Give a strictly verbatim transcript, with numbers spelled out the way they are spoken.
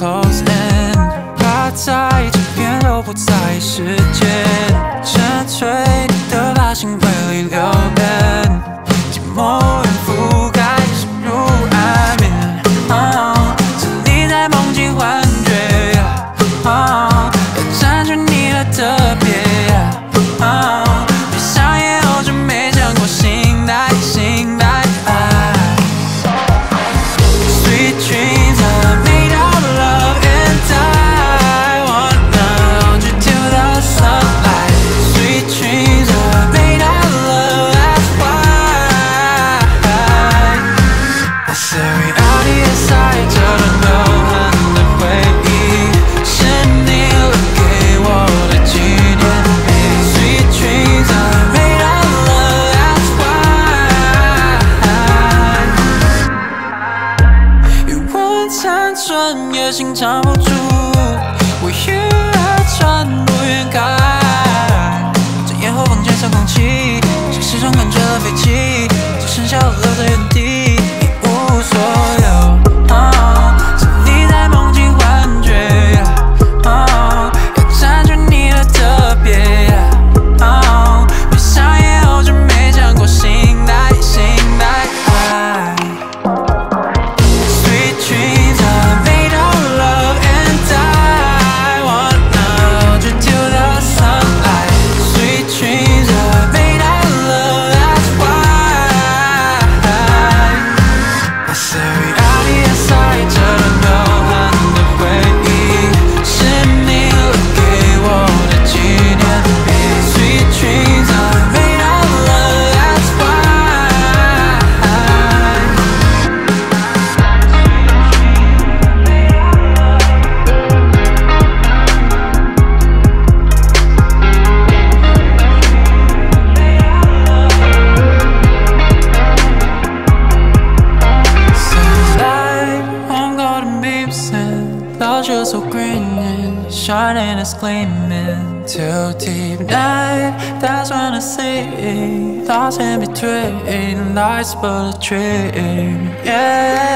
close in， 怕在这边都不在意时间，沉醉你的发型微粒留恋，寂寞人覆盖，深入安眠。哦，是你在梦境幻觉，哦，要占据你的特别。哦，闭上眼后就没想过醒来，醒来。Sweet dreams are made out of love, and I wanna hold you to the sunlight. Sweet dreams are made out of love, that's why I say reality aside， 这段永恒的回忆是你留给我的纪念。Sweet dreams are made out of love, that's why 余温残存也心藏不住，我鱼儿穿不愿开，这烟火房间上空气，像时常感觉了废气，只剩下我留在原地，一无所有。哦，是你在梦境幻觉，哦，要占据你的特别。哦，闭上眼后就没想过醒来，醒来。Sweet dreams are made out of love, and I wanna hold you to the sunlight. Sweet dreams are made out of love, that's why I say reality aside， 这段永恒的回忆是你留给我的纪念。Sweet dreams are made out of love, that's why Sunlight on golden beams and clouds you're so green and shining is gleaming till deep night. That's when I see thoughts in between lights but a dream. Yeah.